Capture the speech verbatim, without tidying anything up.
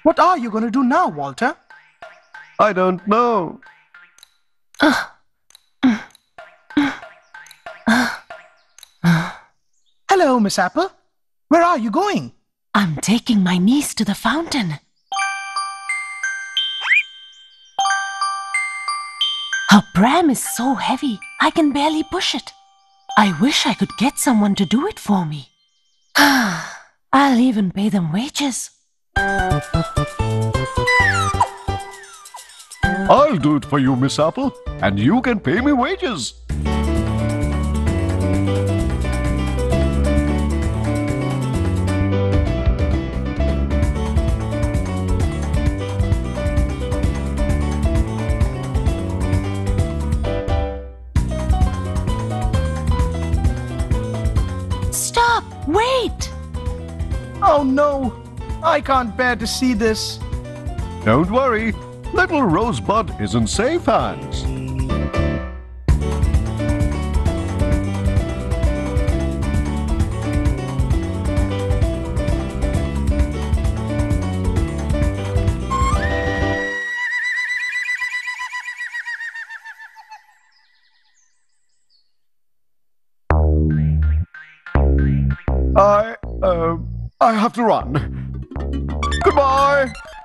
What are you going to do now, Walter? I don't know. Hello, Miss Apple. Where are you going? I'm taking my niece to the fountain. Her pram is so heavy, I can barely push it. I wish I could get someone to do it for me. I'll even pay them wages. I'll do it for you, Miss Apple, and you can pay me wages. Stop! Wait! Oh no, I can't bear to see this. Don't worry, little Rosebud is in safe hands. I, uh, I have to run. Goodbye.